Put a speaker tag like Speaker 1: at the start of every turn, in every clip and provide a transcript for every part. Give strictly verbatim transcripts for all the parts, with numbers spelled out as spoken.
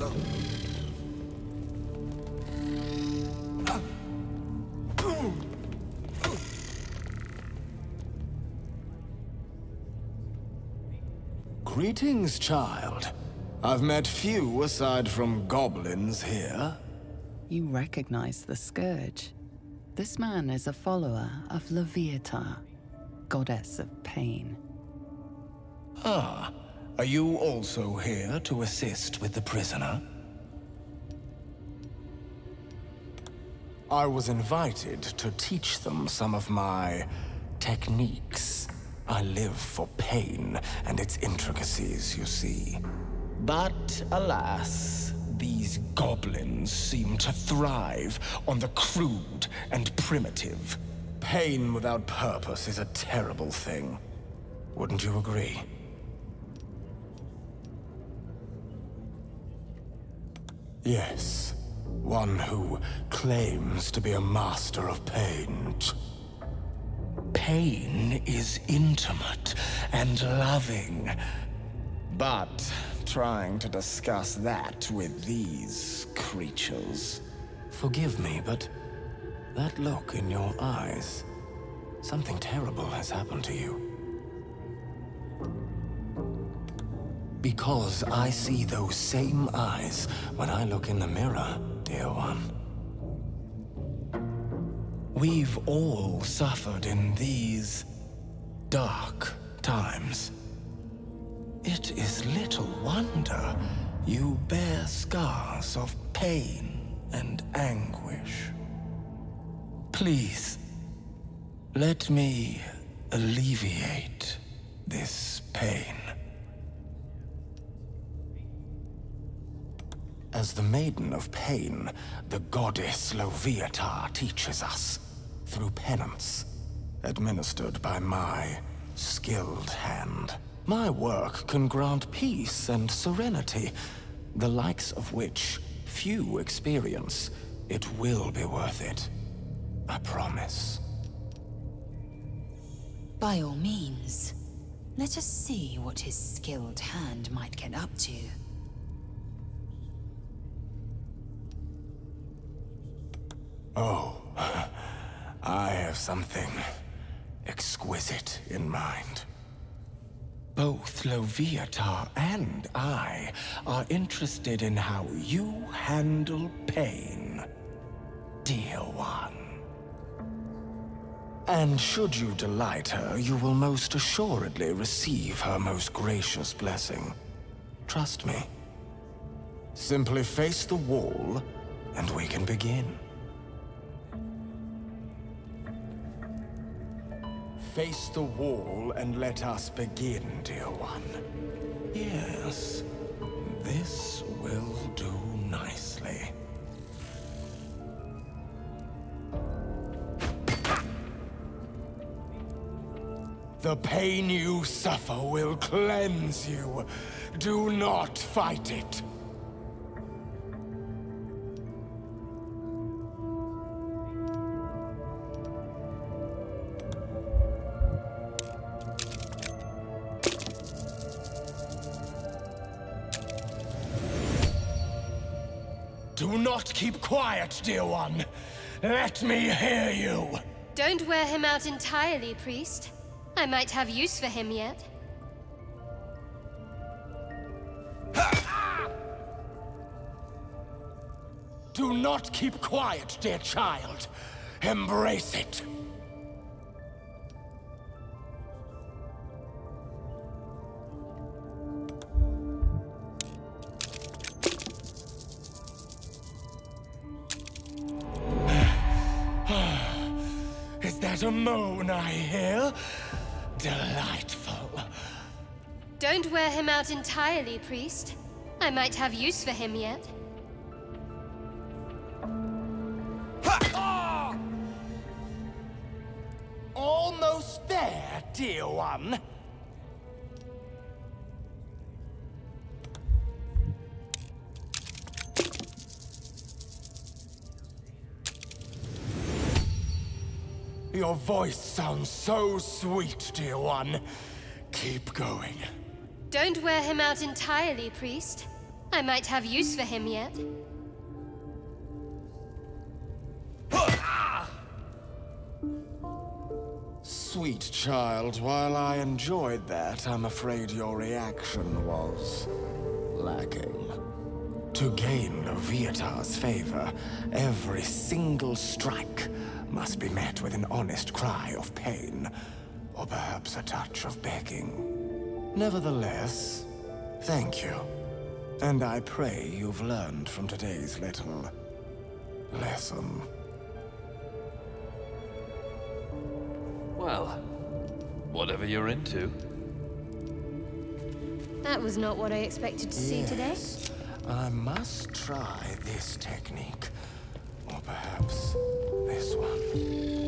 Speaker 1: Greetings, child. I've met few aside from goblins here.
Speaker 2: You recognize the Scourge. This man is a follower of Leviatha, goddess of pain.
Speaker 1: Ah, are you also here to assist with the prisoner? I was invited to teach them some of my techniques. I live for pain and its intricacies, you see. But alas, these goblins seem to thrive on the crude and primitive. Pain without purpose is a terrible thing. Wouldn't you agree? Yes, one who claims to be a master of pain. Pain is intimate and loving, but trying to discuss that with these creatures. Forgive me, but that look in your eyes, something terrible has happened to you. Because I see those same eyes when I look in the mirror, dear one. We've all suffered in these dark times. It is little wonder you bear scars of pain and anguish. Please, let me alleviate this pain. As the Maiden of Pain, the goddess Leviatha teaches us through penance, administered by my skilled hand. My work can grant peace and serenity, the likes of which few experience. It will be worth it. I promise.
Speaker 3: By all means, let us see what his skilled hand might get up to.
Speaker 1: Oh, I have something exquisite in mind. Both Leviatha and I are interested in how you handle pain, dear one. And should you delight her, you will most assuredly receive her most gracious blessing. Trust me. Simply face the wall, and we can begin. Face the wall and let us begin, dear one. Yes, this will do nicely. The pain you suffer will cleanse you. Do not fight it. Do not keep quiet, dear one. Let me hear you.
Speaker 4: Don't wear him out entirely, priest. I might have use for him yet.
Speaker 1: Do not keep quiet, dear child. Embrace it. Is that a moan I hear? Delightful.
Speaker 4: Don't wear him out entirely, priest. I might have use for him yet.
Speaker 1: Almost there, dear one. Your voice sounds so sweet, dear one. Keep going.
Speaker 4: Don't wear him out entirely, priest. I might have use for him yet.
Speaker 1: Sweet child, while I enjoyed that, I'm afraid your reaction was lacking. To gain Leviathar's favor, every single strike must be met with an honest cry of pain, or perhaps a touch of begging. Nevertheless, thank you. And I pray you've learned from today's little lesson.
Speaker 5: Well, whatever you're into.
Speaker 4: That was not what I expected to see today.
Speaker 1: Yes, I must try this technique. Or perhaps this one.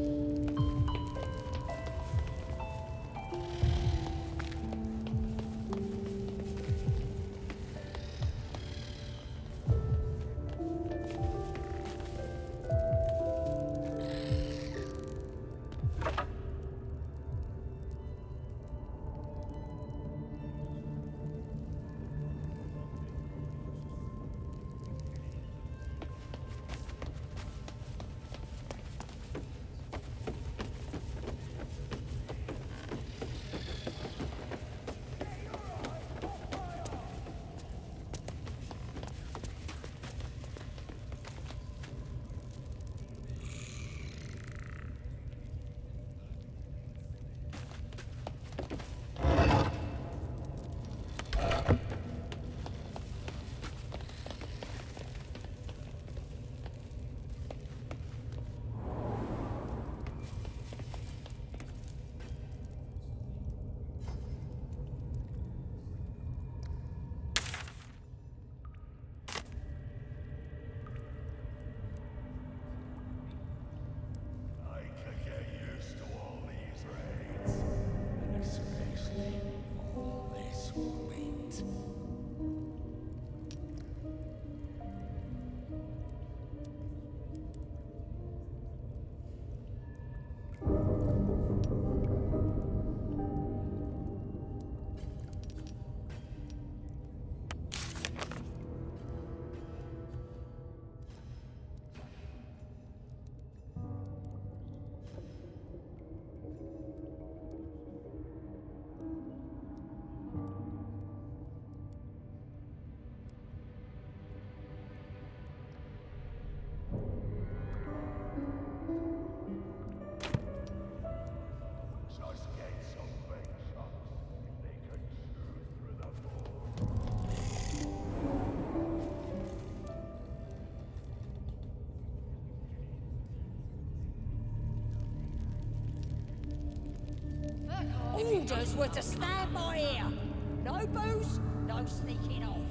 Speaker 6: Orders were to stand by here. No booze, no sneaking off.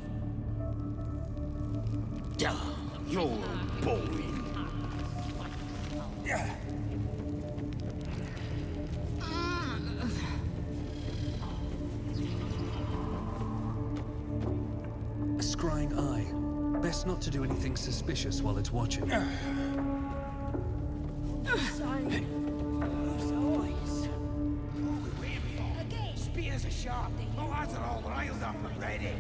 Speaker 7: Duh, you're boring. Yeah.
Speaker 8: A scrying eye. Best not to do anything suspicious while it's watching.
Speaker 7: Spears are sharp. My lads are all riled up and ready.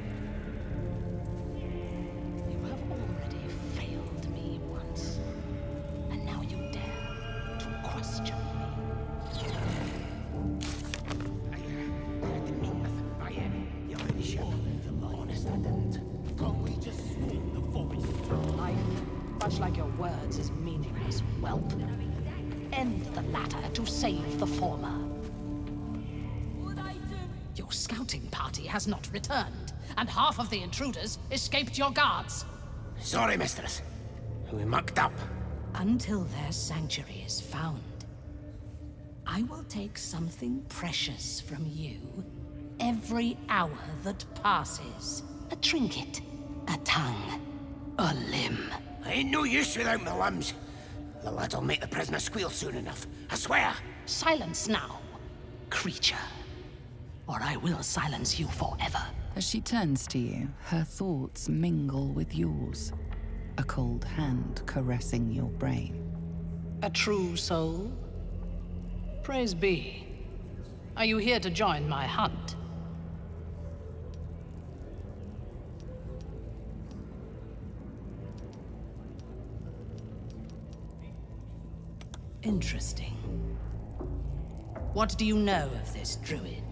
Speaker 6: You have already failed me once, and now you dare to question me.
Speaker 7: I, I didn't mean nothing by it. You already shouldn't. Honest, I didn't. Can't we just swing the forest?
Speaker 6: Life, much like your words, is meaningless, whelp. End the latter to save the former. Your scouting party has not returned, and half of the intruders escaped your guards.
Speaker 7: Sorry, mistress. We mucked up.
Speaker 6: Until their sanctuary is found, I will take something precious from you every hour that passes. A trinket, a tongue, a limb.
Speaker 7: I ain't no use without my limbs. The lad'll make the prisoner squeal soon enough. I swear.
Speaker 6: Silence now, creature. Or I will silence you forever.
Speaker 2: As she turns to you, her thoughts mingle with yours, a cold hand caressing your brain.
Speaker 6: A true soul? Praise be. Are you here to join my hunt? Interesting. What do you know of this druid?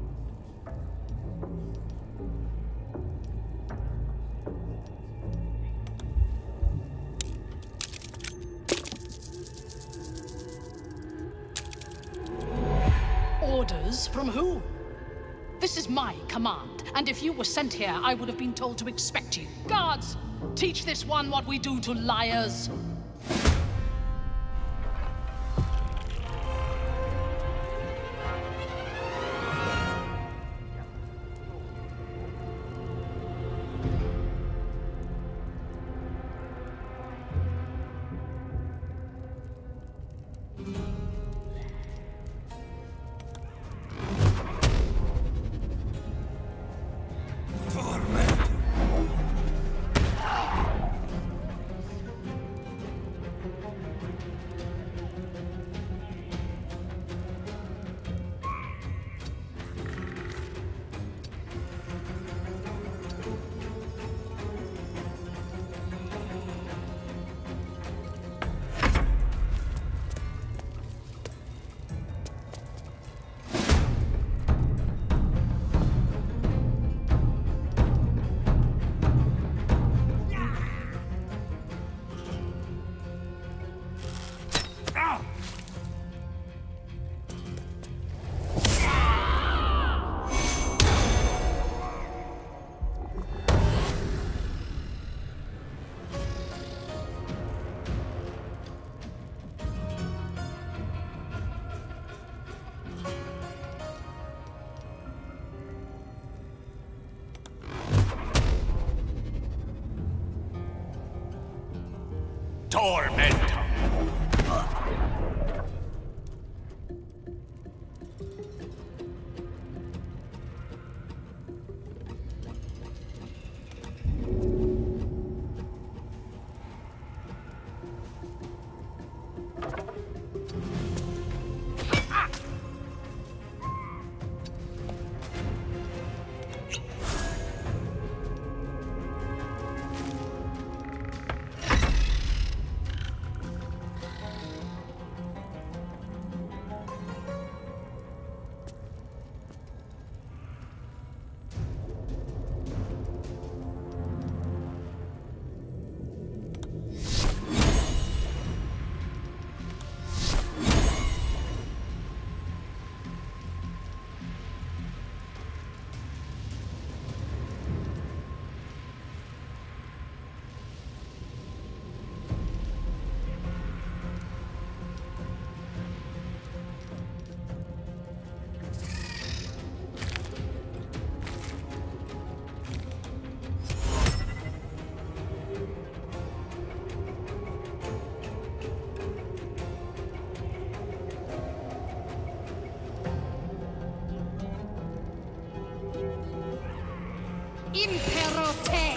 Speaker 9: Orders from who? This is my command, and if you were sent here, I would have been told to expect you. Guards, teach this one what we do to liars.
Speaker 7: Tormentor!
Speaker 9: Imperote!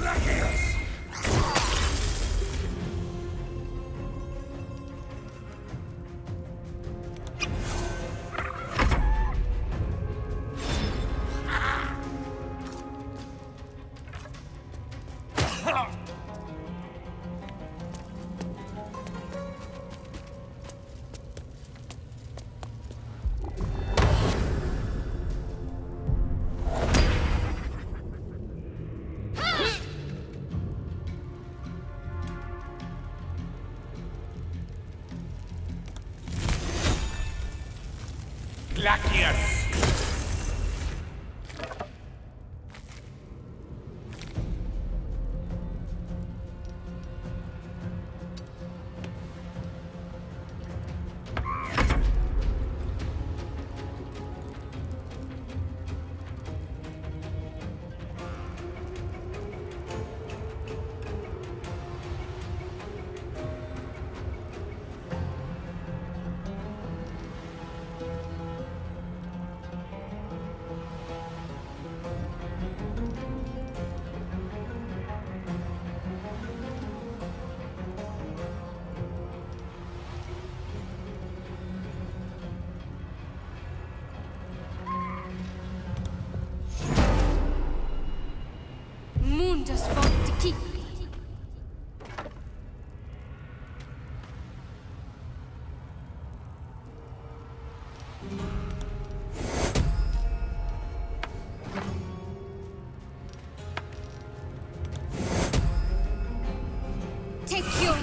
Speaker 4: Mundus Voltiki. Take your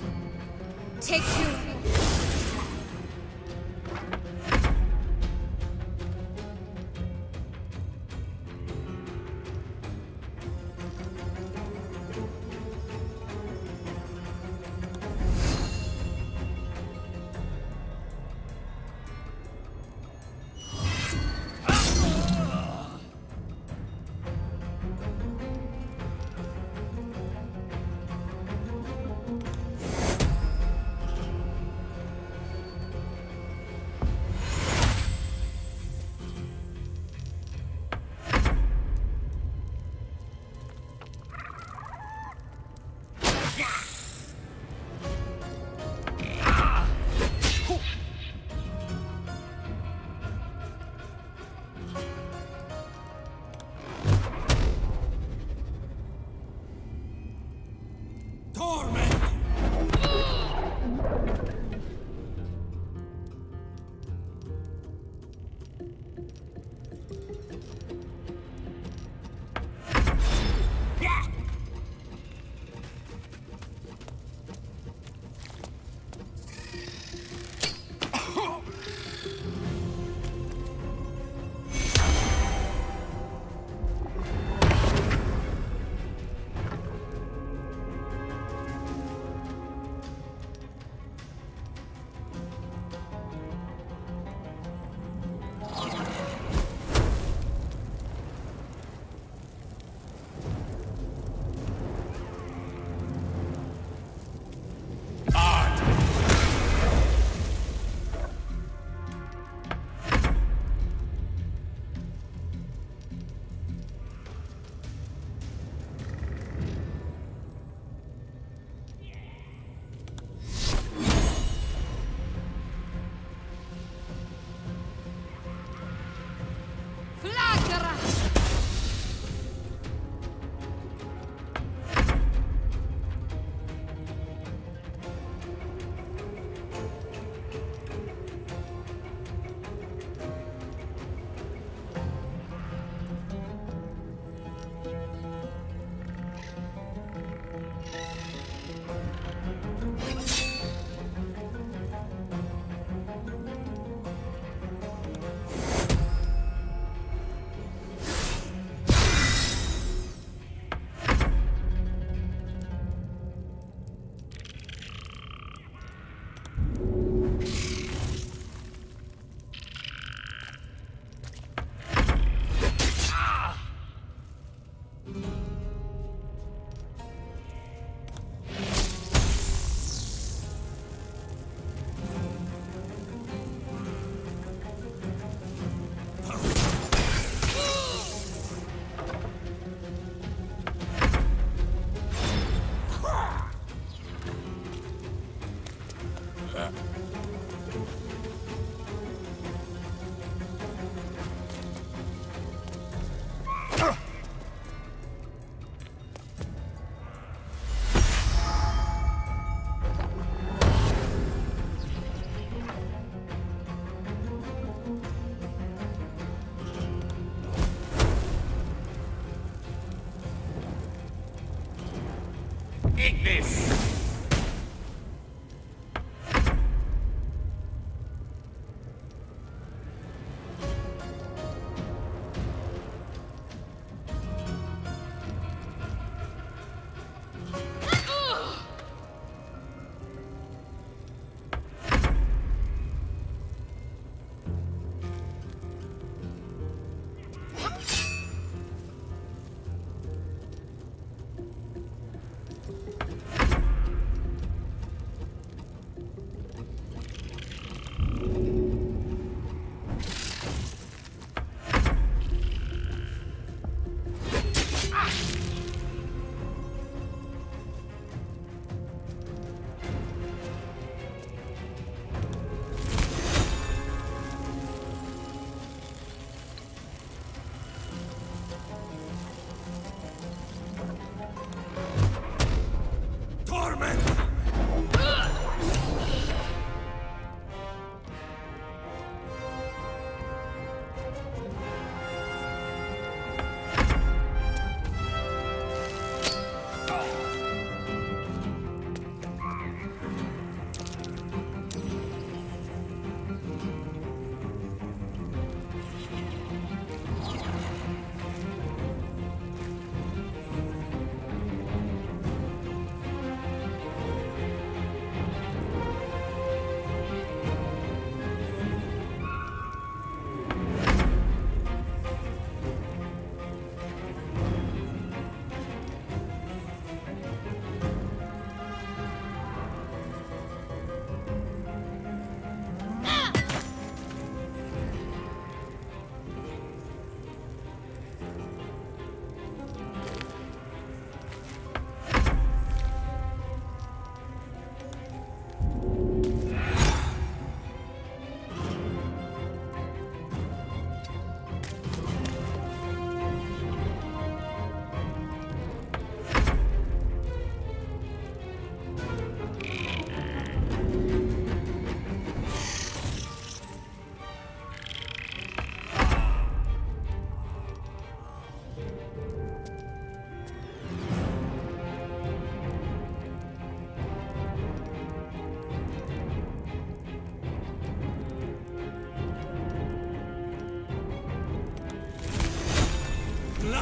Speaker 4: take you.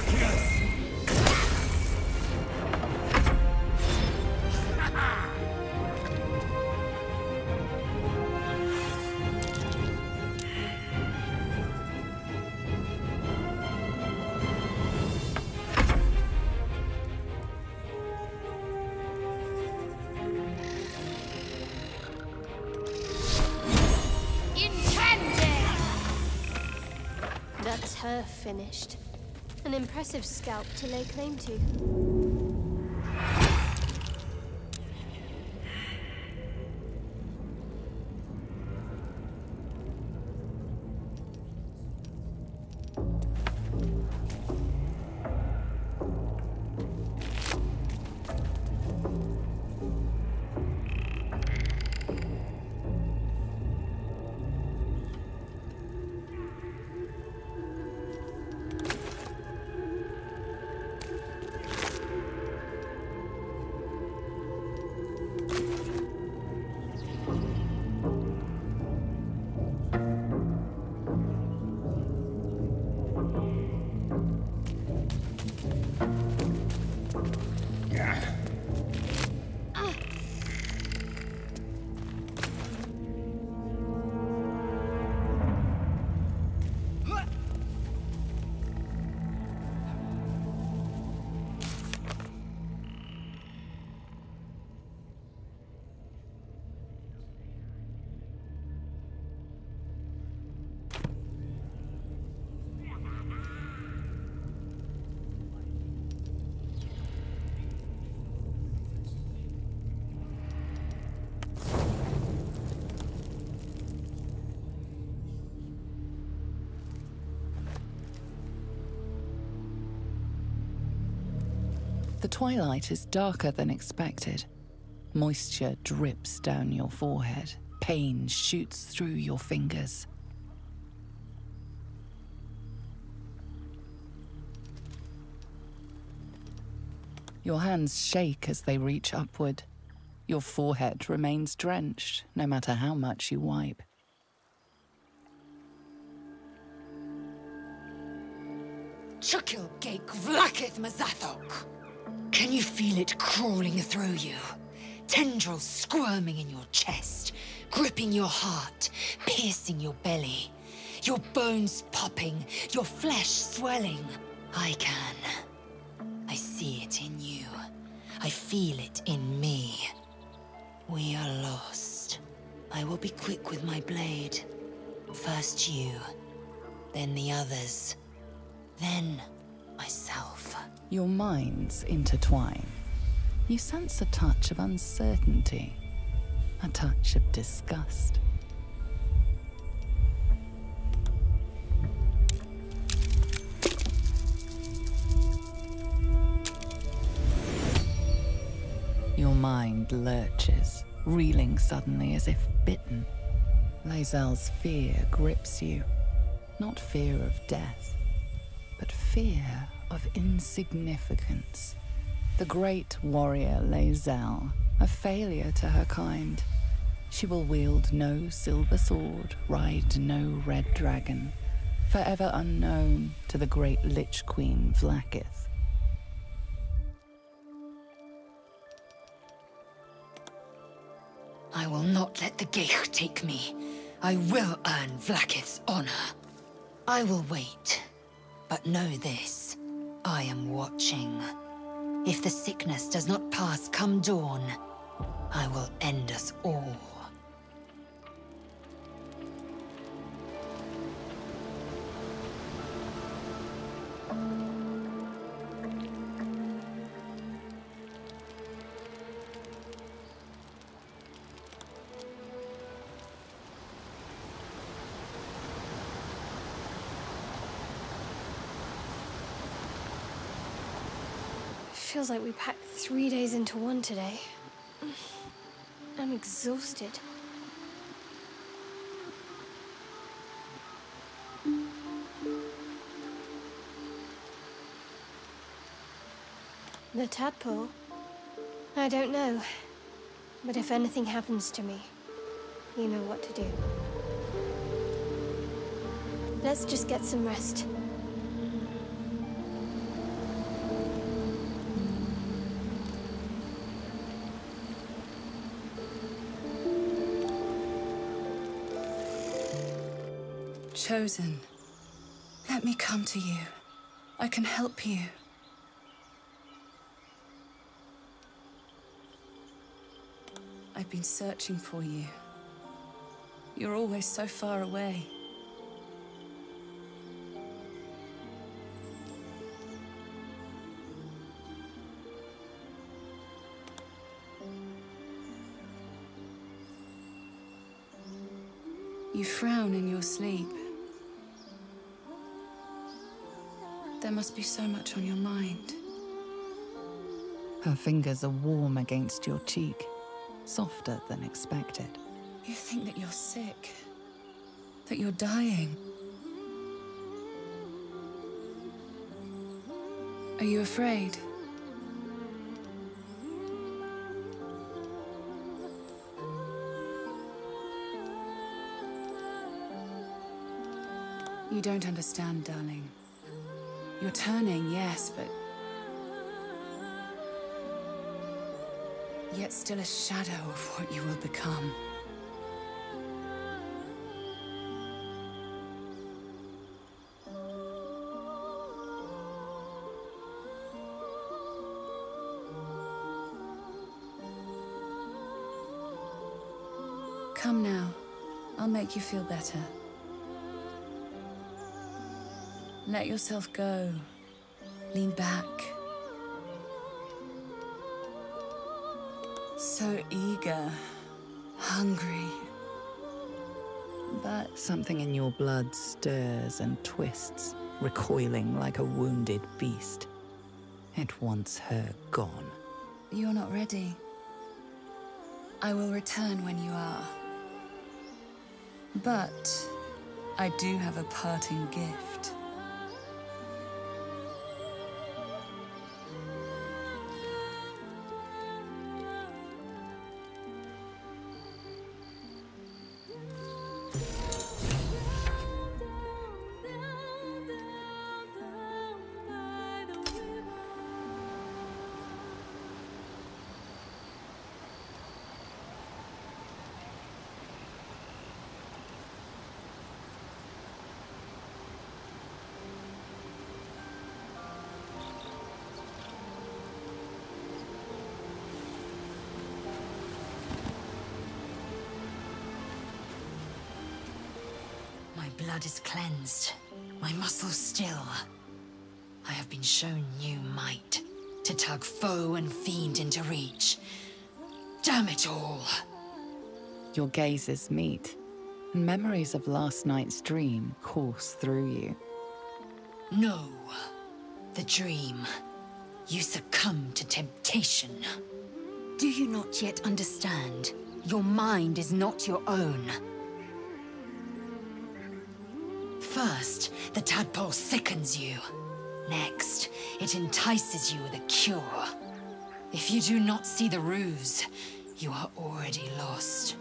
Speaker 7: Arceus!
Speaker 4: That's her finished. An impressive scalp to lay claim to.
Speaker 2: The twilight is darker than expected. Moisture drips down your forehead. Pain shoots through your fingers. Your hands shake as they reach upward. Your forehead remains drenched, no matter how much you wipe.
Speaker 3: Chukil Gake Vlakith Mazathok! Can you feel it crawling through you? Tendrils squirming in your chest, gripping your heart, piercing your belly. Your bones popping, your flesh swelling. I can. I see it in you. I feel it in me. We are lost. I will be quick with my blade. First you, then the others, then myself.
Speaker 2: Your minds intertwine. You sense a touch of uncertainty, a touch of disgust. Your mind lurches, reeling suddenly as if bitten. Lae'zel's fear grips you. Not fear of death, but fear of insignificance. The great warrior Lae'zel, a failure to her kind. She will wield no silver sword, ride no red dragon, forever unknown to the great Lich Queen Vlakith.
Speaker 3: I will not let the Geich take me. I will earn Vlakith's honor. I will wait, but know this. I am watching. If the sickness does not pass come dawn, I will end us all.
Speaker 4: Feels like we packed three days into one today. I'm exhausted. The tadpole? I don't know. But if anything happens to me, you know what to do. Let's just get some rest.
Speaker 10: Chosen, let me come to you. I can help you. I've been searching for you. You're always so far away. You frown in your sleep. There must be so much on your mind.
Speaker 2: Her fingers are warm against your cheek, softer than expected.
Speaker 10: You think that you're sick, that you're dying. Are you afraid? You don't understand, darling. You're turning, yes, but... yet still a shadow of what you will become. Come now. I'll make you feel better. Let yourself go. Lean back. So eager, hungry. But
Speaker 2: something in your blood stirs and twists, recoiling like a wounded beast. It wants her gone.
Speaker 10: You're not ready. I will return when you are. But I do have a parting gift.
Speaker 3: My blood is cleansed, my muscles still. I have been shown new might to tug foe and fiend into reach. Damn it all!
Speaker 2: Your gazes meet, and memories of last night's dream course through you.
Speaker 3: No, the dream. You succumb to temptation. Do you not yet understand? Your mind is not your own. First, the tadpole sickens you. Next, it entices you with a cure. If you do not see the ruse, you are already lost.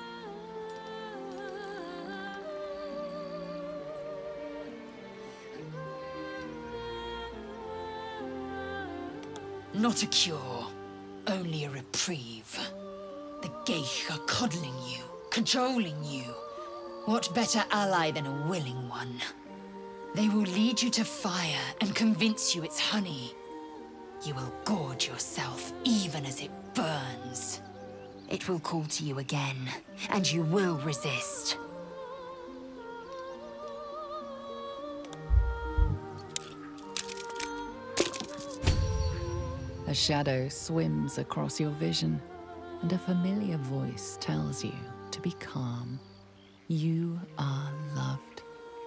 Speaker 3: Not a cure, only a reprieve. The Geich are coddling you, cajoling you. What better ally than a willing one? They will lead you to fire and convince you it's honey. You will gorge yourself even as it burns. It will call to you again, and you will resist.
Speaker 2: A shadow swims across your vision, and a familiar voice tells you to be calm. You are loved.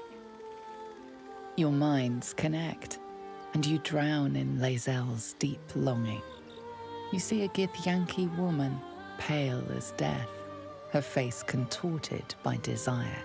Speaker 2: Your minds connect, and you drown in Lae'zel's deep longing. You see a Githyanki woman, pale as death, her face contorted by desire.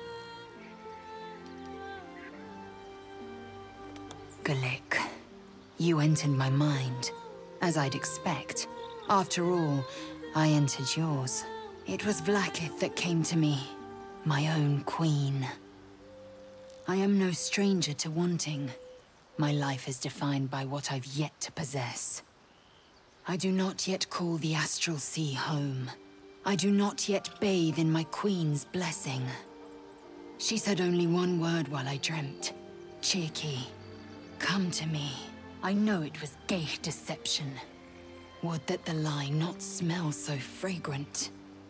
Speaker 3: Galik, you entered my mind, as I'd expect. After all, I entered yours. It was Vlaakith that came to me, my own queen. I am no stranger to wanting. My life is defined by what I've yet to possess. I do not yet call the Astral Sea home. I do not yet bathe in my queen's blessing. She said only one word while I dreamt. Cheeky, come to me. I know it was gay deception. Would that the lie not smell so fragrant.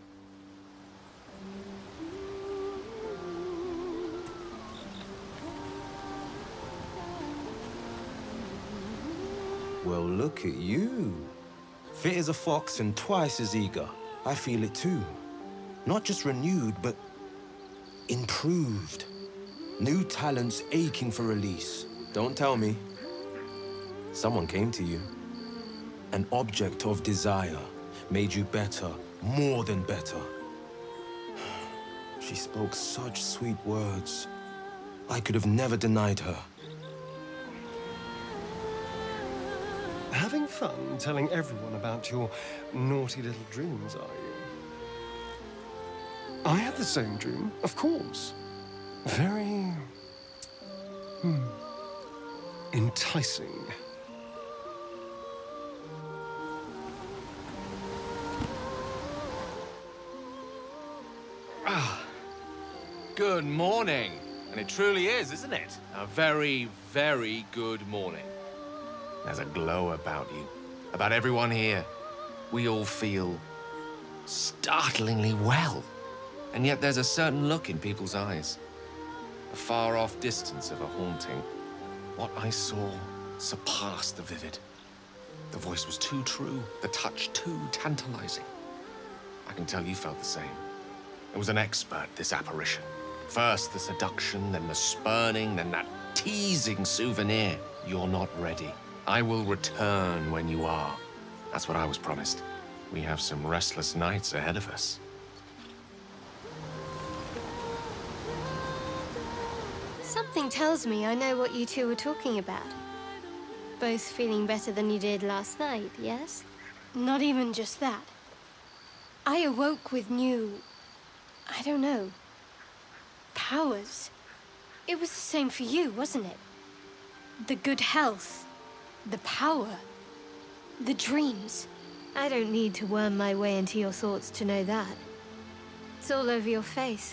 Speaker 1: Well, look at you. Fit as a fox and twice as eager. I feel it too. Not just renewed, but improved. New talents aching for release. Don't tell me. Someone came to you. An object of desire made you better, more than better. She spoke such sweet words. I could have never denied her.
Speaker 11: Having fun telling everyone about your naughty little dreams, are you? I had the same dream, of course. Very... Hmm... enticing.
Speaker 12: Ah, good morning. And it truly is, isn't it? A very, very good morning. There's a glow about you, about everyone here. We all feel startlingly well. And yet there's a certain look in people's eyes. The far-off distance of a haunting. What I saw surpassed the vivid. The voice was too true, the touch too tantalizing. I can tell you felt the same. It was an expert, this apparition. First the seduction, then the spurning, then that teasing souvenir. You're not ready. I will return when you are. That's what I was promised. We have some restless nights ahead of us.
Speaker 4: Something tells me I know what you two were talking about. Both feeling better than you did last night, yes? Not even just that. I awoke with new... I don't know... powers. It was the same for you, wasn't it? The good health. The power. The dreams. I don't need to worm my way into your thoughts to know that. It's all over your face.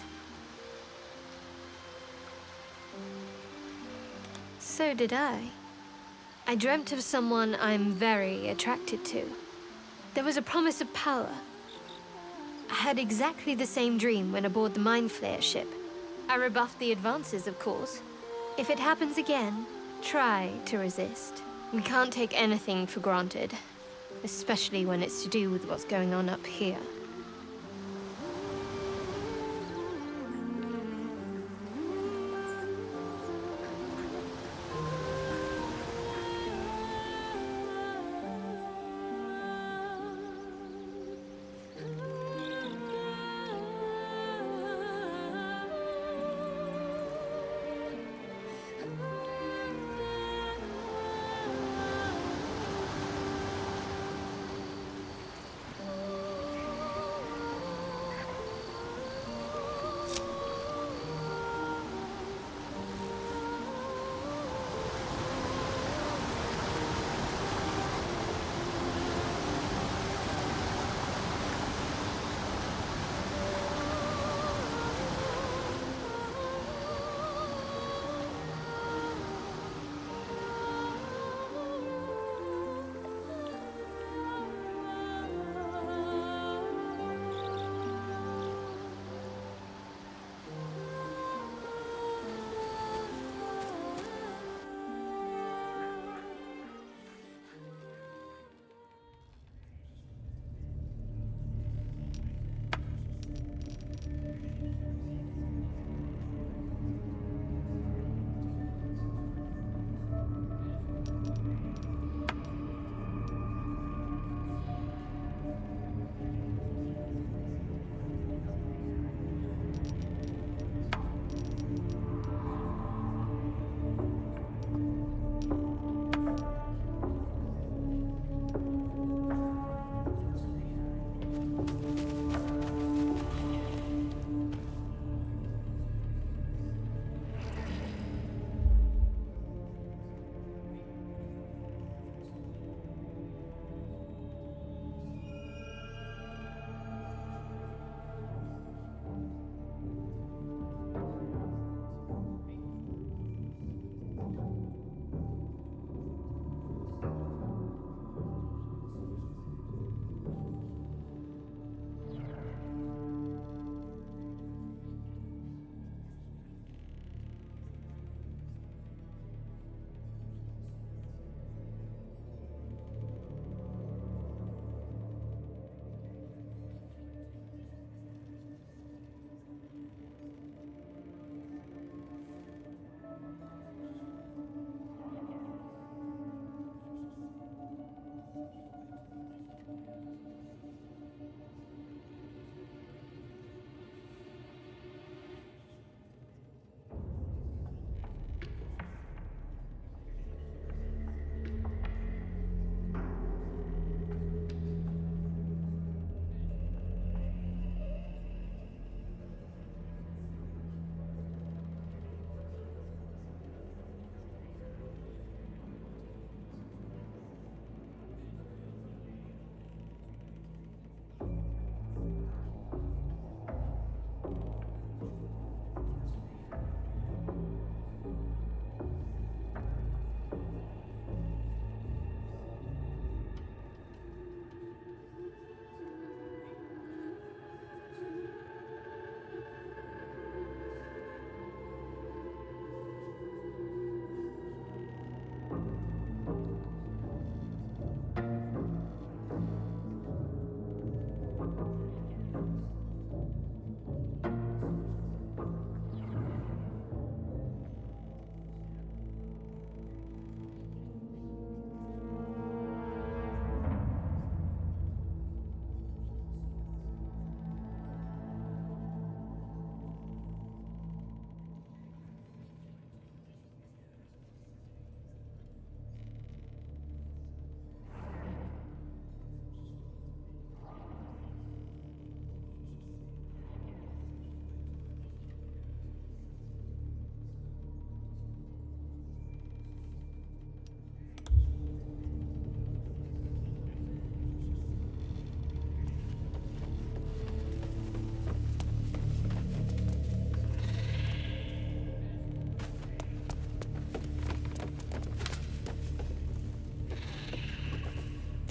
Speaker 4: So did I. I dreamt of someone I'm very attracted to. There was a promise of power. I had exactly the same dream when aboard the Mind Flayer ship. I rebuffed the advances, of course. If it happens again, try to resist. We can't take anything for granted, especially when it's to do with what's going on up here.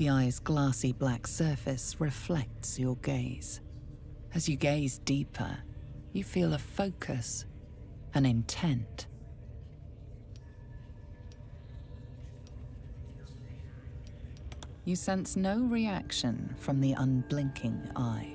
Speaker 2: The eye's glassy black surface reflects your gaze. As you gaze deeper, you feel a focus, an intent. You sense no reaction from the unblinking eye.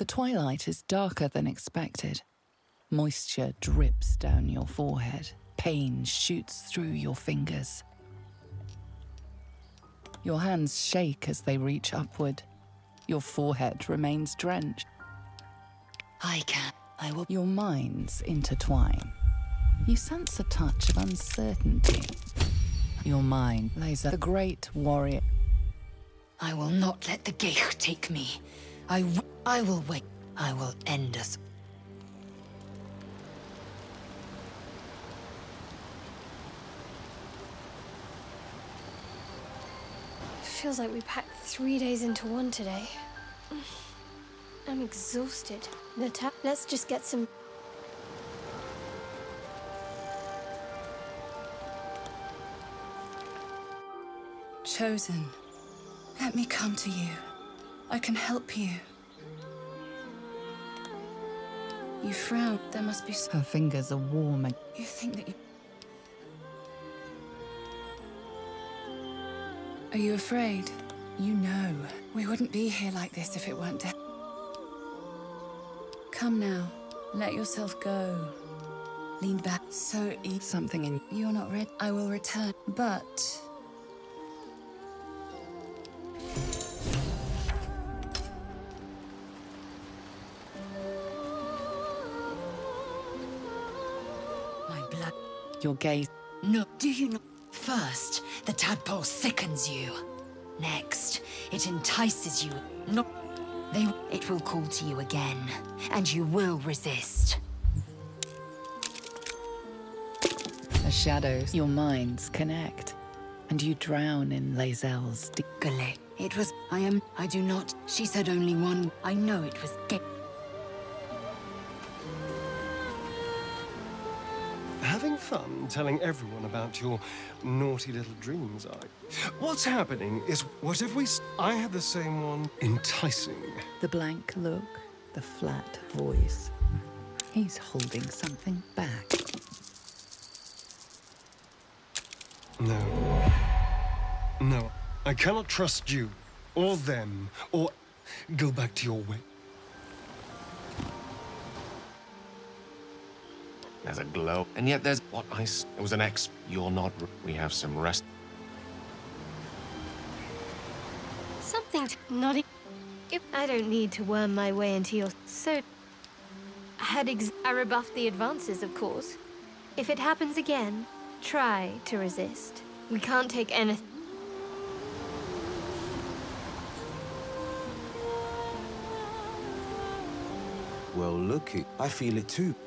Speaker 2: twilight is darker than expected. Moisture drips down your forehead. Pain shoots through your fingers. Your hands shake as they reach upward. Your forehead remains drenched.
Speaker 3: I can. I will.
Speaker 2: Your minds intertwine. You sense a touch of uncertainty. Your mind lays a great warrior.
Speaker 3: I will not let the Geich take me. I, w I will wait. I will end us.
Speaker 4: Feels like we packed three days into one today. I'm exhausted. The ta- Let's just get some...
Speaker 10: Chosen, let me come to you. I can help you. You frown. There must be some...
Speaker 2: Her fingers are warm and...
Speaker 10: You think that you... Are you afraid? You know, we wouldn't be here like this if it weren't death. Come now, let yourself go. Lean back. So eat
Speaker 2: something in...
Speaker 10: You're not ready. I will return, but...
Speaker 3: My blood.
Speaker 2: Your gaze...
Speaker 3: No, do you not? First, the tadpole sickens you. Next, it entices you. Not... They... It will call to you again, and you will resist.
Speaker 2: The shadows, your minds connect, and you drown in Lae'zel's deep...
Speaker 3: Galet. It was... I am... I do not... She said only one... I know it was...
Speaker 11: Having fun telling everyone about your naughty little dreams, are you? What's happening is, what if we... s I had the same one. Enticing.
Speaker 2: The blank look, the flat voice. He's holding something back.
Speaker 11: No. No, I cannot trust you, or them, or... Go back to your way.
Speaker 12: There's a glow, and yet there's what I... S it was an X. You're not... We have some rest.
Speaker 4: Something to... Not... E I don't need to worm my way into your... So... I had ex... I rebuffed the advances, of course. If it happens again, try to resist. We can't take anything...
Speaker 1: Well, look it. I feel it too.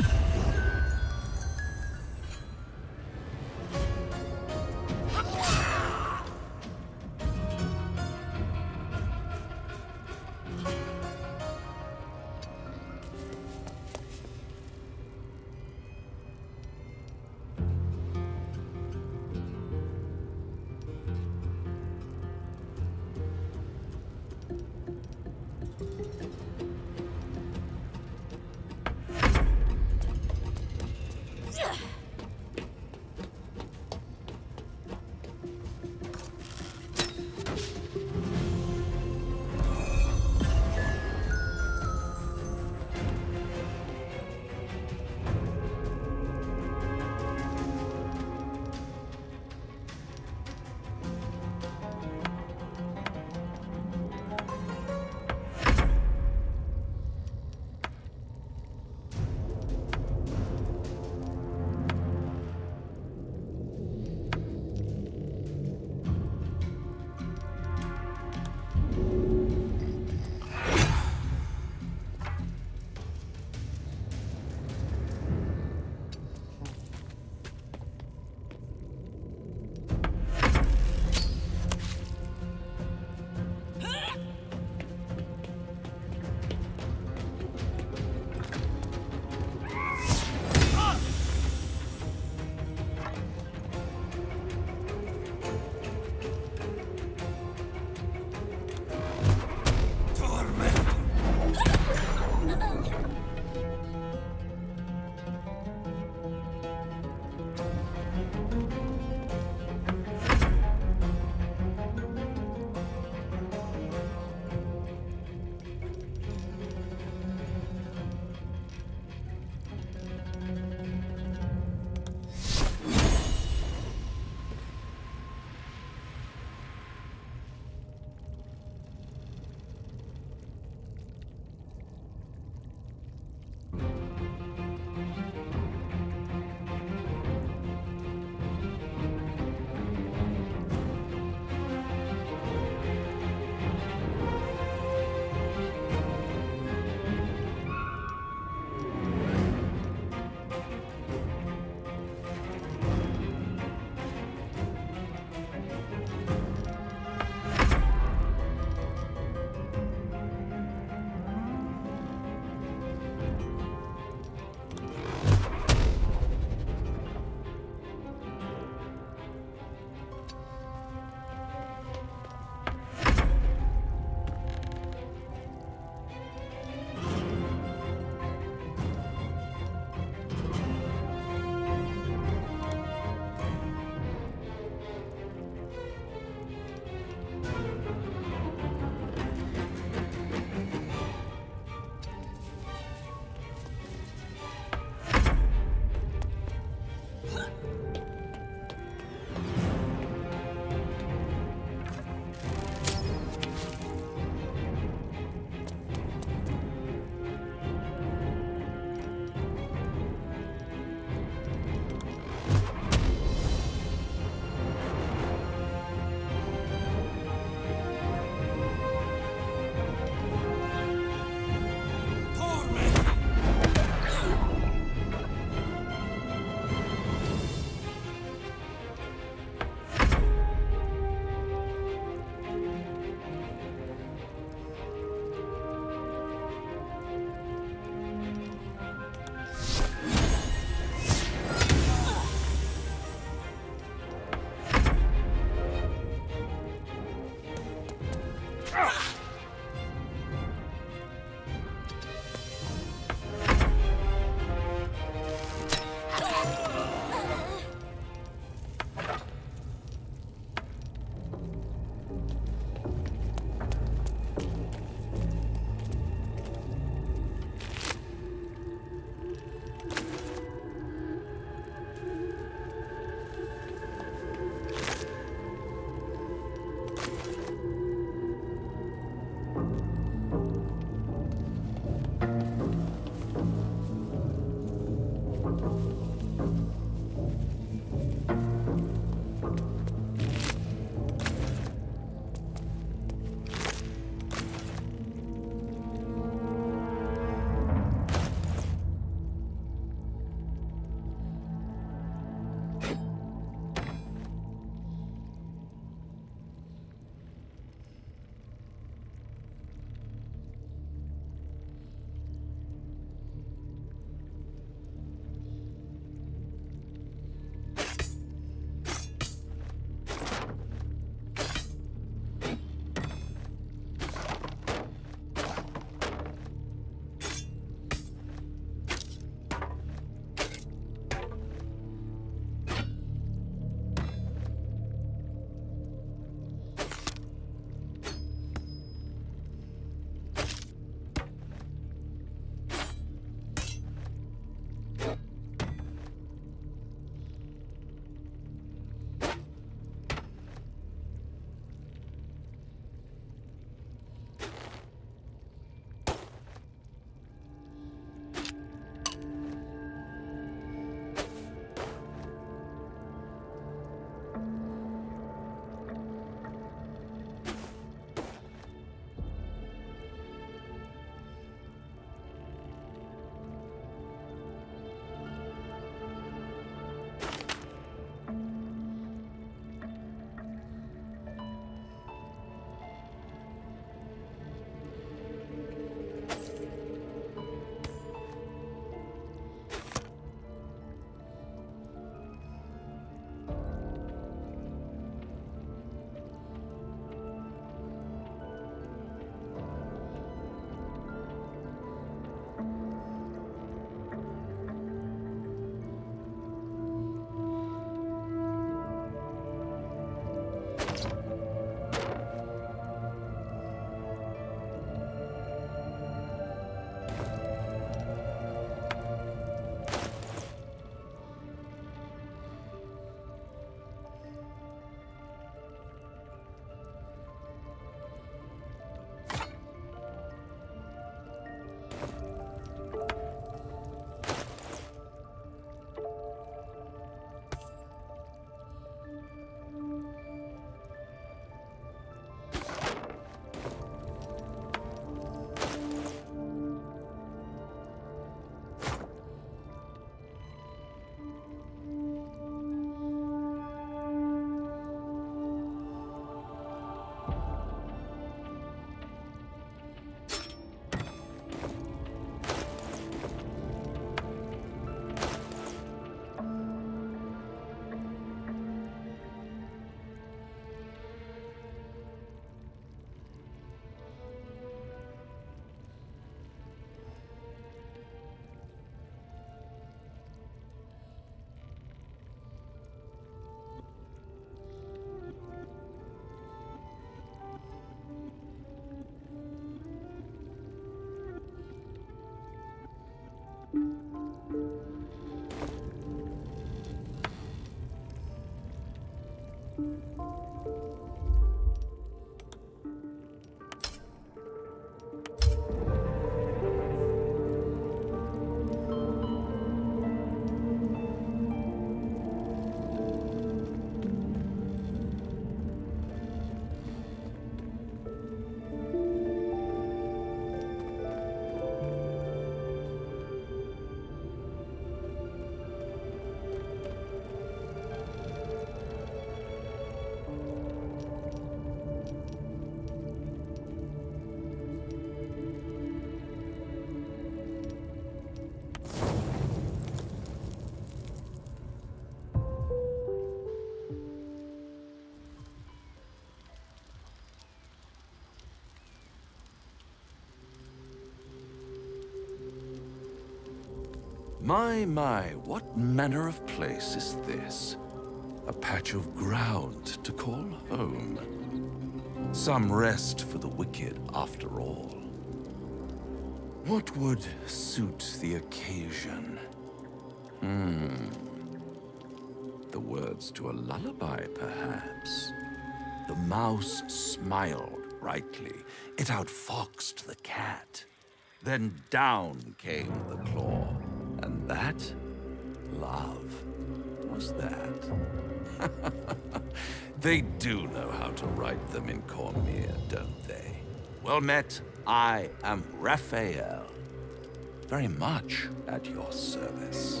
Speaker 13: My, my, what manner of place is this? A patch of ground to call home. Some rest for the wicked, after all. What would suit the occasion? Hmm. The words to a lullaby, perhaps. The mouse smiled brightly. It outfoxed the cat. Then down came the claw. And that? Love. Was that? They do know how to write them in Cormier, don't they? Well met, I am Raphael. Very much at your service.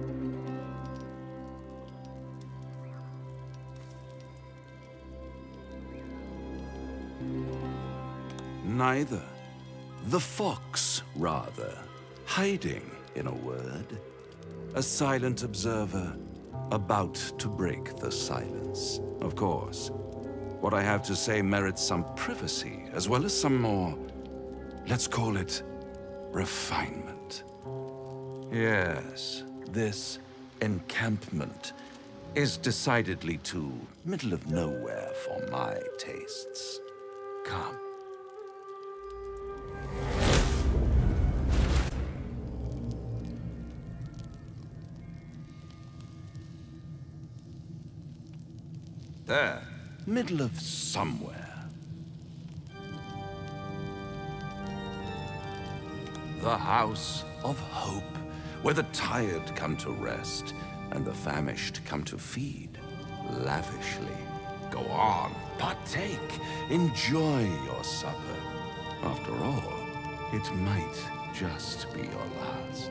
Speaker 13: Neither. The fox, rather. Hiding, in a word. A silent observer, about to break the silence. Of course, what I have to say merits some privacy, as well as some more, let's call it, refinement. Yes, this encampment is decidedly too middle of nowhere for my tastes. Come. There, middle of somewhere. The House of Hope, where the tired come to rest, and the famished come to feed, lavishly. Go on, partake, enjoy your supper. After all, it might just be your last.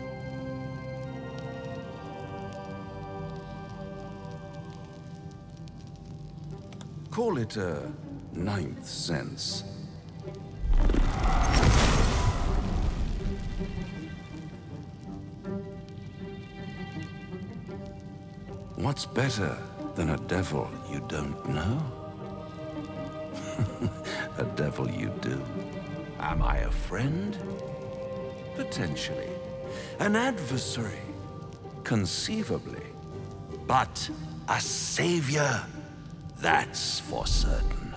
Speaker 13: Call it a ninth sense. What's better than a devil you don't know? A devil you do. Am I a friend? Potentially. An adversary? Conceivably. But a savior? That's for certain.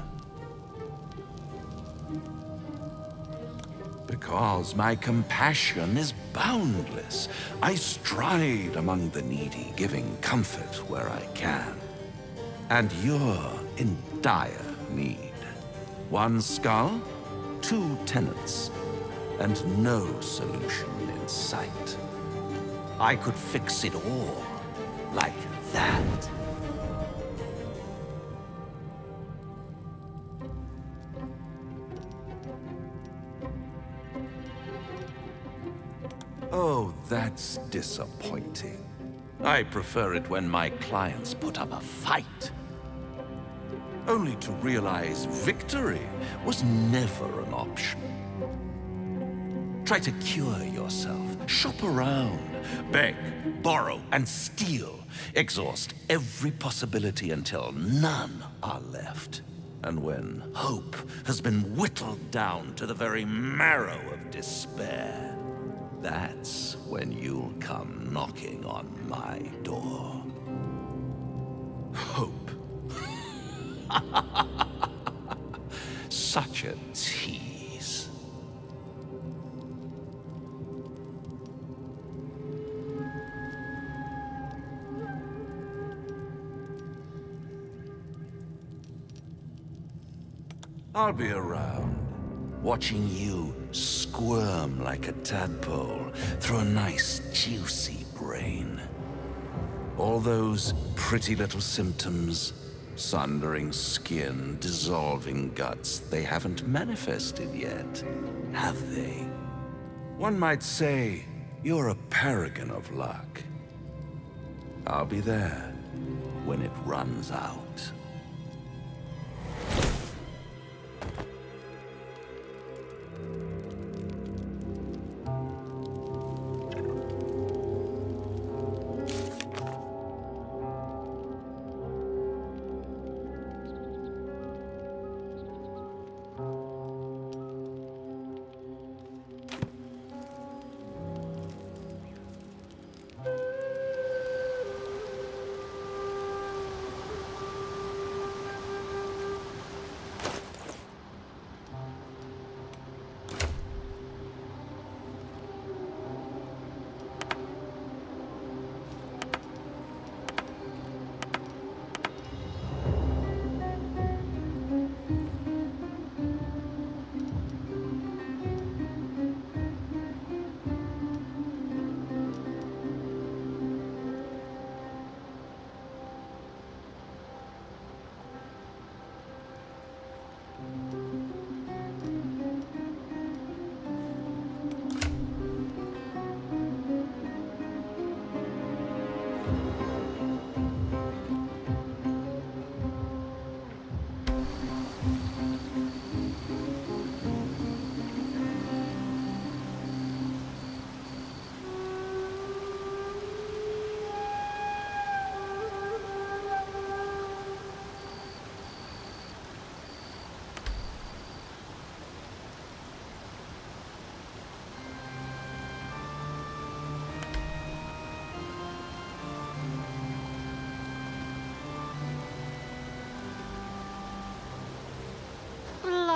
Speaker 13: Because my compassion is boundless. I stride among the needy, giving comfort where I can. And you're in dire need. One skull, two tenants, and no solution in sight. I could fix it all, like that. Oh, that's disappointing. I prefer it when my clients put up a fight. Only to realize victory was never an option. Try to cure yourself, shop around, beg, borrow, and steal. Exhaust every possibility until none are left. And when hope has been whittled down to the very marrow of despair, that's when you'll come knocking on my door. Hope. Such a tease. I'll be around, watching you squirm like a tadpole through a nice, juicy brain. All those pretty little symptoms, sundering skin, dissolving guts, they haven't manifested yet, have they? One might say you're a paragon of luck. I'll be there when it runs out.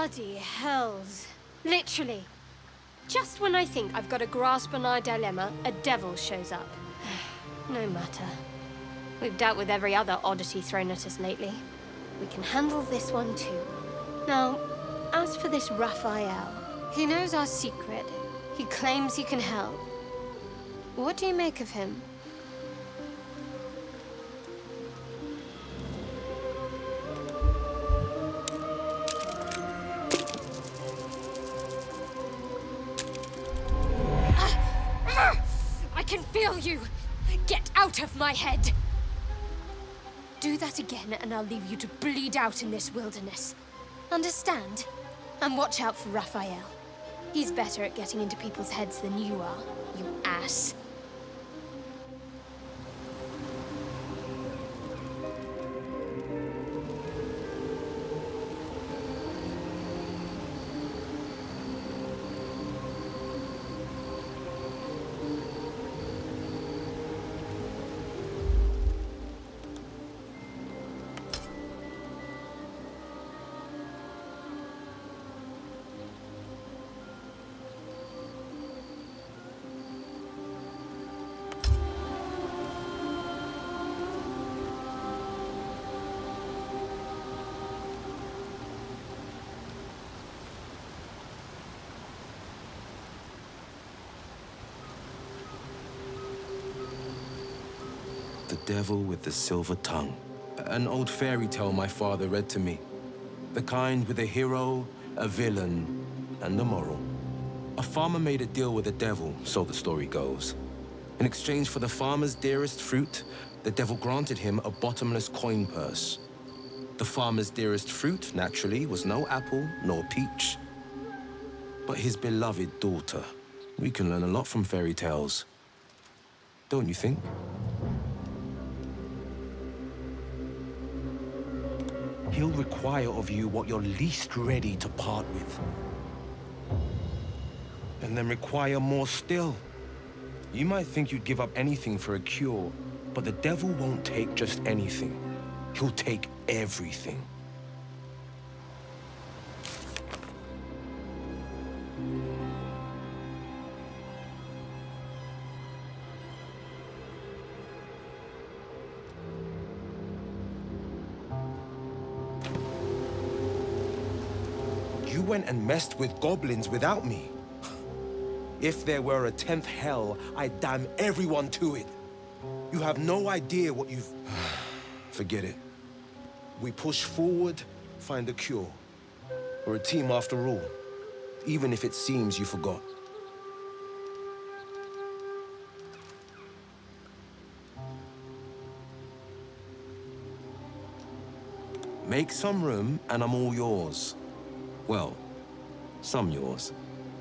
Speaker 4: Bloody hells. Literally. Just when I think I've got a grasp on our dilemma, a devil shows up. No matter. We've dealt with every other oddity thrown at us lately. We can handle this one too. Now, as for this Raphael, he knows our secret. He claims he can help. What do you make of him?
Speaker 3: I can feel you! Get out of my head! Do that again and I'll leave you to bleed out in this wilderness.
Speaker 4: Understand? And watch out for Raphael. He's better at getting into people's heads than you are, you ass.
Speaker 1: The devil with the silver tongue. An old fairy tale my father read to me. The kind with a hero, a villain, and a moral. A farmer made a deal with the devil, so the story goes. In exchange for the farmer's dearest fruit, the devil granted him a bottomless coin purse. The farmer's dearest fruit, naturally, was no apple nor peach, but his beloved daughter. We can learn a lot from fairy tales, don't you think? He'll require of you what you're least ready to part with. And then require more still. You might think you'd give up anything for a cure, but the devil won't take just anything. He'll take everything. You went and messed with goblins without me. If there were a tenth hell, I'd damn everyone to it. You have no idea what you've... Forget it. We push forward, find a cure. We're a team after all, even if it seems you forgot. Make some room, and I'm all yours. Well, some yours.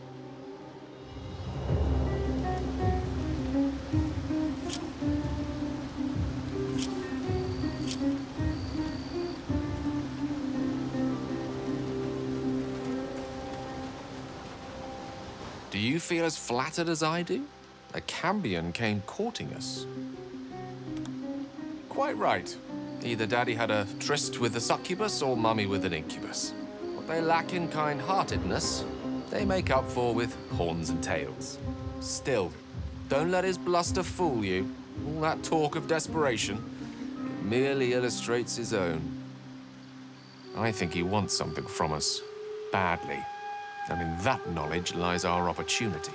Speaker 12: Do you feel as flattered as I do? A Cambion came courting us. Quite right. Either Daddy had a tryst with the succubus or Mummy with an incubus. What they lack in kind-heartedness, they make up for with horns and tails. Still, don't let his bluster fool you. All that talk of desperation, it merely illustrates his own. I think he wants something from us, badly. And in that knowledge lies our opportunity.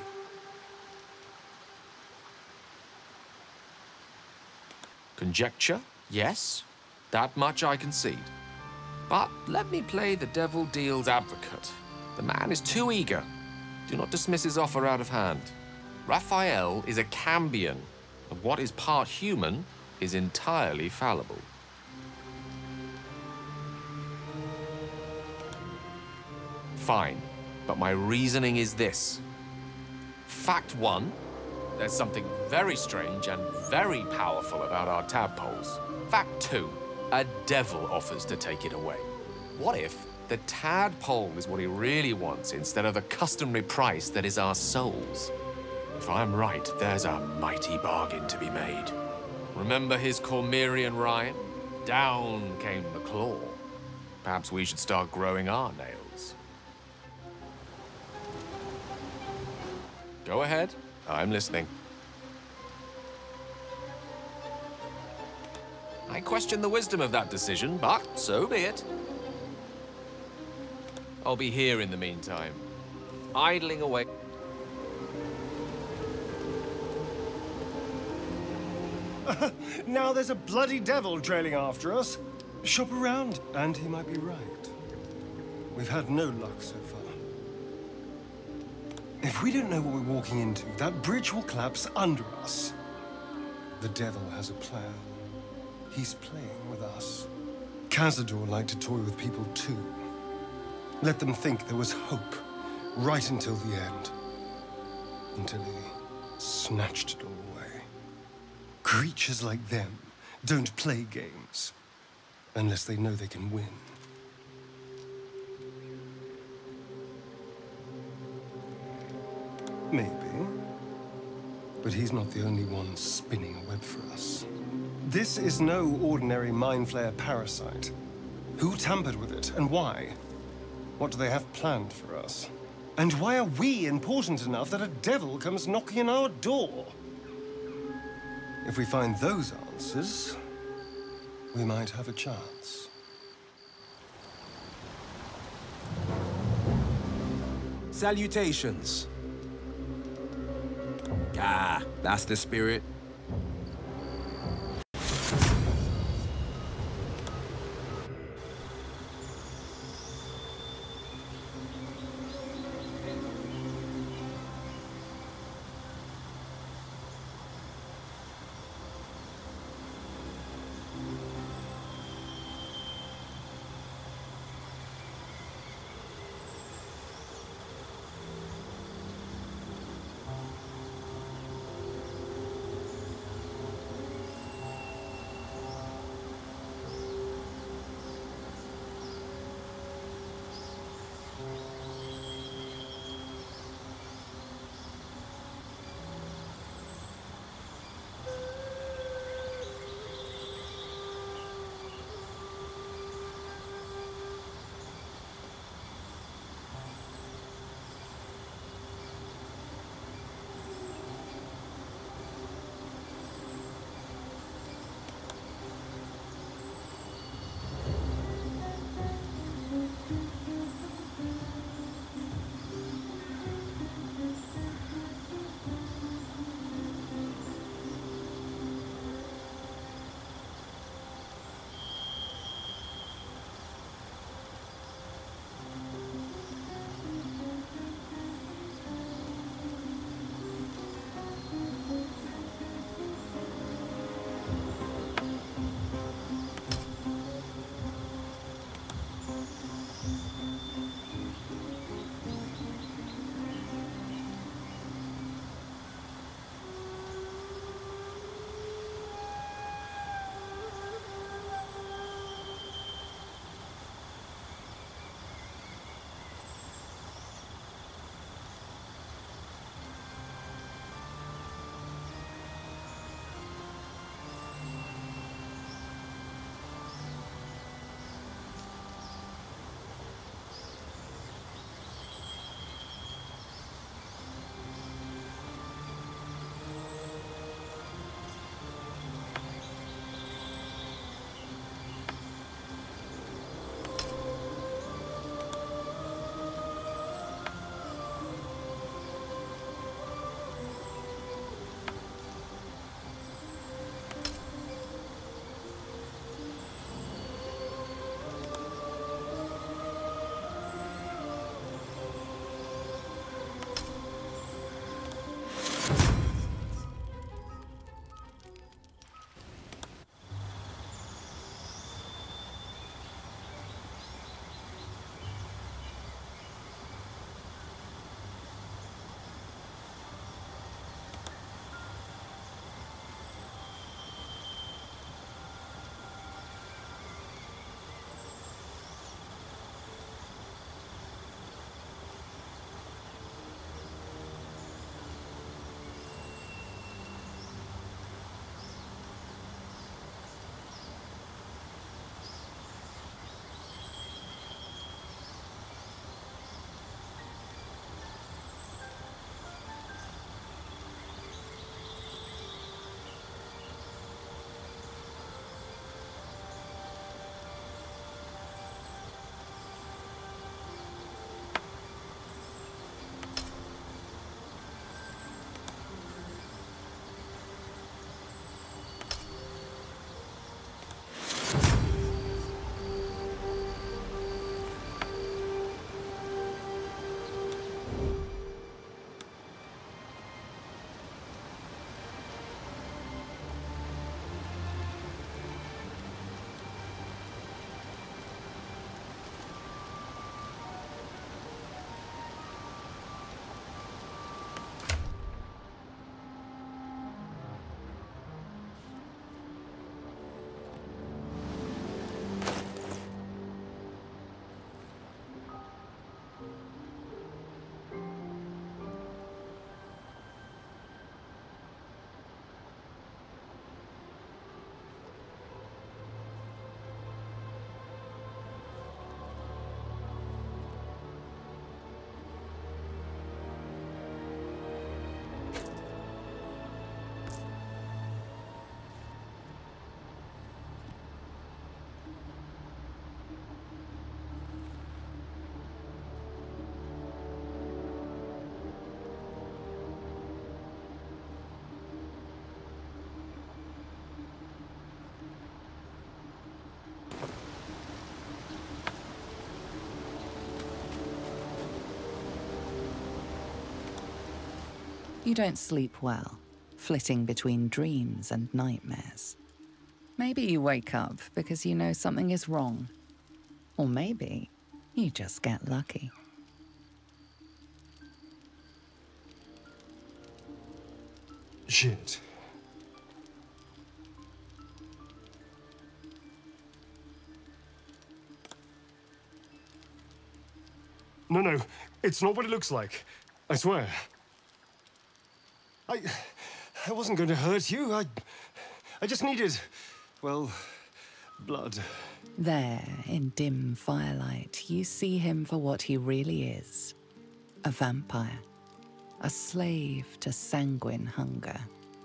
Speaker 12: Conjecture? Yes. That much I concede. But let me play the devil deals advocate. The man is too eager. Do not dismiss his offer out of hand. Raphael is a Cambion, and what is part human is entirely fallible. Fine, but my reasoning is this. Fact one, there's something very strange and very powerful about our tadpoles. Fact two, a devil offers to take it away. What if the tadpole is what he really wants instead of the customary price that is our souls? If I'm right, there's a mighty bargain to be made. Remember his Cormyrean rhyme? Down came the claw. Perhaps we should start growing our nails. Go ahead. I'm listening. I question the wisdom of that decision, but so be it. I'll be here in the meantime, idling away.
Speaker 11: Now there's a bloody devil trailing after us. Shop around, and he might be right. We've had no luck so far. If we don't know what we're walking into, that bridge will collapse under us. The devil has a plan. He's playing with us. Cazador liked to toy with people too. Let them think there was hope, right until the end. Until he snatched it all away. Creatures like them don't play games, unless they know they can win. Maybe. But he's not the only one spinning a web for us. This is no ordinary Mind Flayer parasite. Who tampered with it, and why? What do they have planned for us? And why are we important enough that a devil comes knocking on our door? If we find those answers, we might have a chance.
Speaker 14: Salutations. Ah, that's the spirit.
Speaker 2: You don't sleep well, flitting between dreams and nightmares. Maybe you wake up because you know something is wrong. Or maybe you just get lucky.
Speaker 11: Shit. No, no, it's not what it looks like. I swear. I... I wasn't going to hurt you. I... I just needed... well... blood.
Speaker 2: There, in dim firelight, you see him for what he really is. A vampire. A slave to sanguine hunger.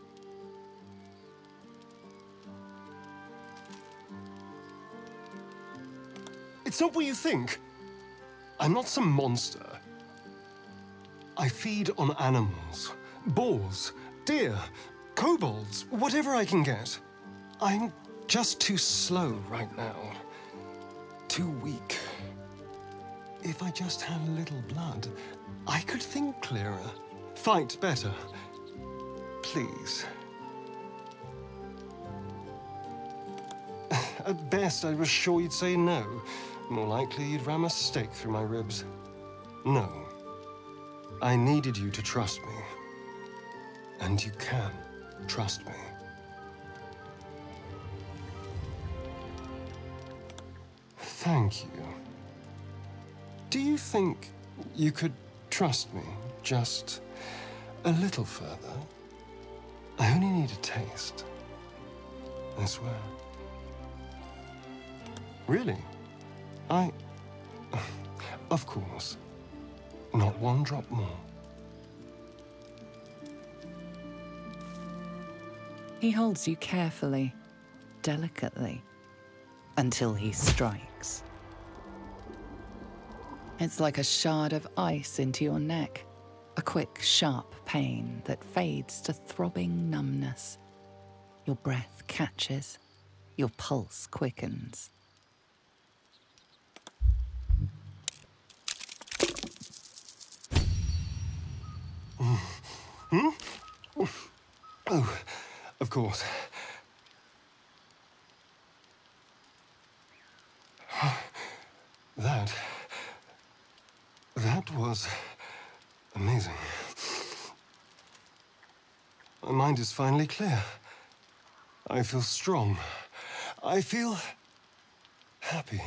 Speaker 11: It's not what you think. I'm not some monster. I feed on animals. Boars, deer, kobolds, whatever I can get. I'm just too slow right now. Too weak. If I just had a little blood, I could think clearer, fight better. Please. At best, I was sure you'd say no. More likely, you'd ram a stake through my ribs. No. I needed you to trust me. And you can trust me. Thank you. Do you think you could trust me just a little further? I only need a taste. I swear. Really? I... Of course. Not one drop more.
Speaker 2: He holds you carefully, delicately, until he strikes. It's like a shard of ice into your neck, a quick, sharp pain that fades to throbbing numbness. Your breath catches, your pulse quickens.
Speaker 11: Hmm? Oh, of course. That... that was amazing. My mind is finally clear. I feel strong. I feel happy.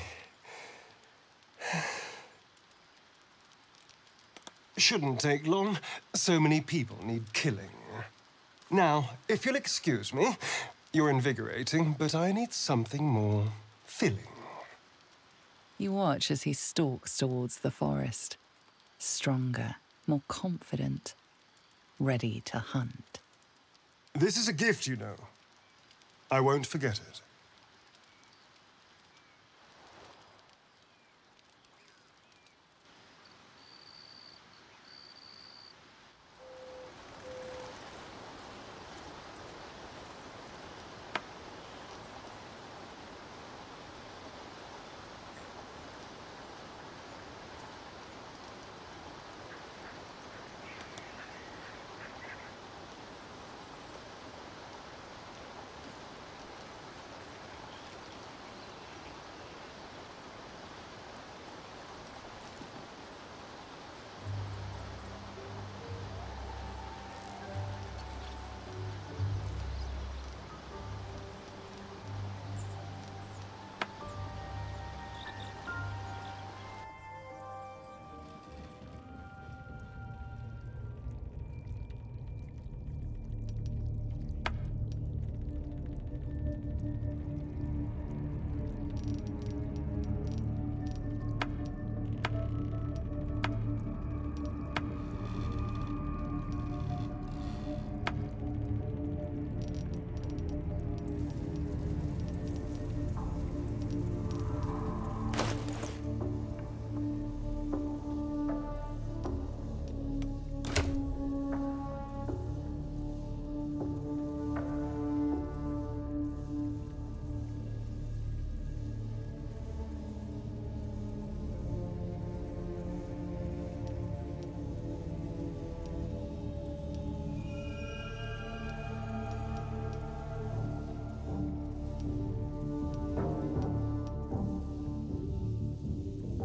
Speaker 11: Shouldn't take long. So many people need killing. Now, if you'll excuse me, you're invigorating, but I need something more filling.
Speaker 2: You watch as he stalks towards the forest, stronger, more confident, ready to hunt.
Speaker 11: This is a gift, you know. I won't forget it.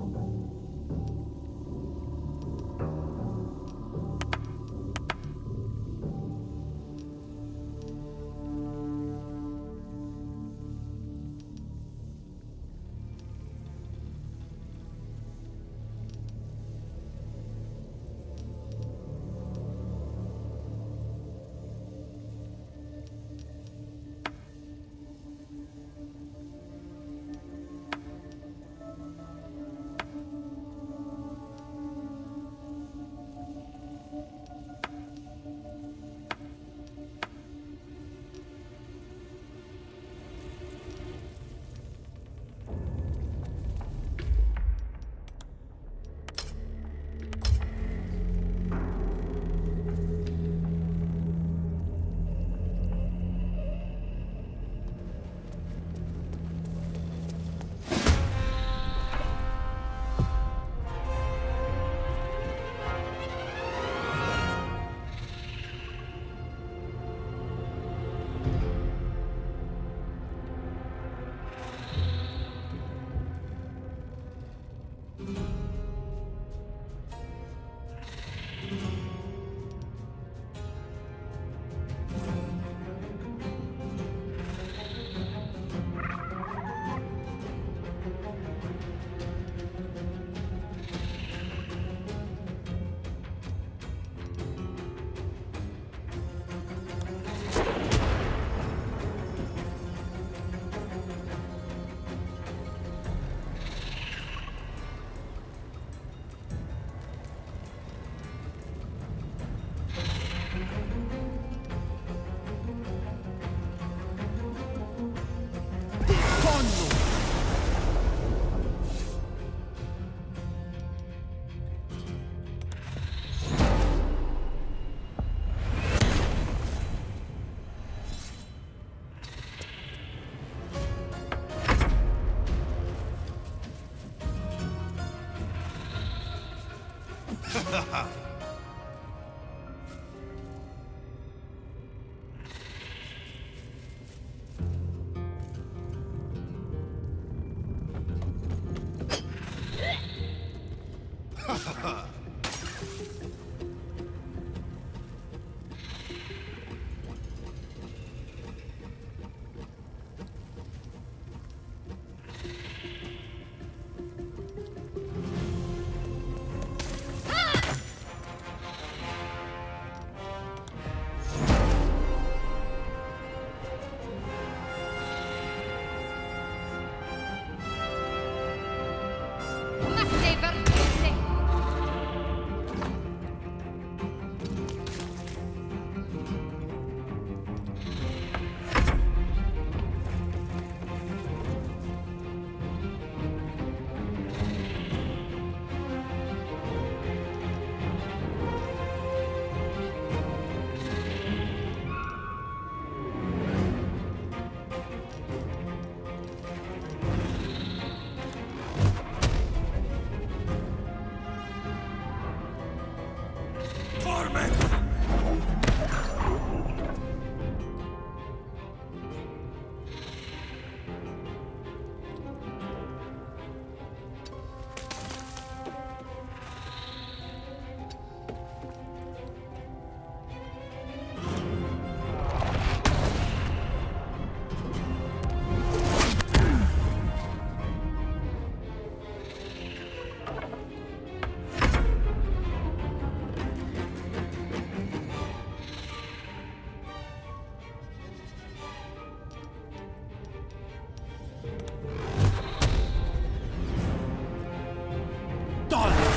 Speaker 7: Done!